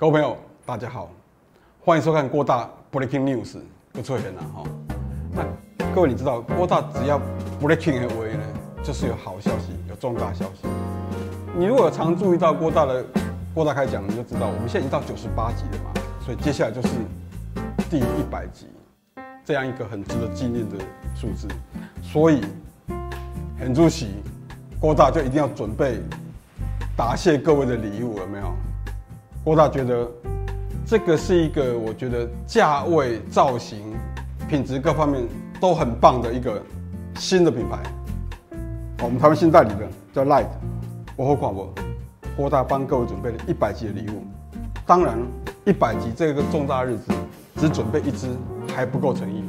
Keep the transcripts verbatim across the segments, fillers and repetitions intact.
各位朋友，大家好，欢迎收看郭大 Breaking News， 不错人啊哈。那各位你知道郭大只要 Breaking 的为呢，就是有好消息，有重大消息。你如果有常注意到郭大的郭大开讲，你就知道我们现在已经到九十八集了嘛，所以接下来就是第一百集，这样一个很值得纪念的数字。所以很主席郭大就一定要准备答谢各位的礼物，有没有？郭大觉得这个是一个我觉得价位、造型、品质各方面都很棒的一个新的品牌。我们台湾新代理的叫 Light， 我好看不？郭大帮各位准备了一百集的礼物。当然，一百集这个重大日子，只准备一支还不够诚意，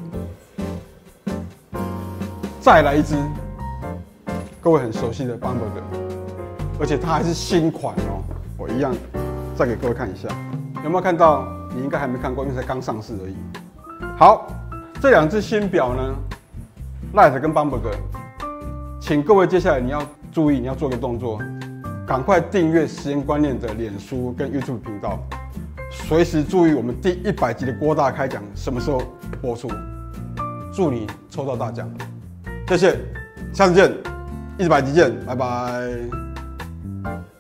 再来一支各位很熟悉的 Bumberger， 而且它还是新款哦。我一样再给各位看一下，有没有看到？你应该还没看过，因为才刚上市而已。好，这两只新表呢 ，Light 跟 Bumberger， 请各位接下来你要注意，你要做个动作，赶快订阅实验观念的脸书跟 YouTube 频道，随时注意我们第一百集的郭大开讲什么时候播出，祝你抽到大奖，谢谢，下次见，一百集见，拜拜。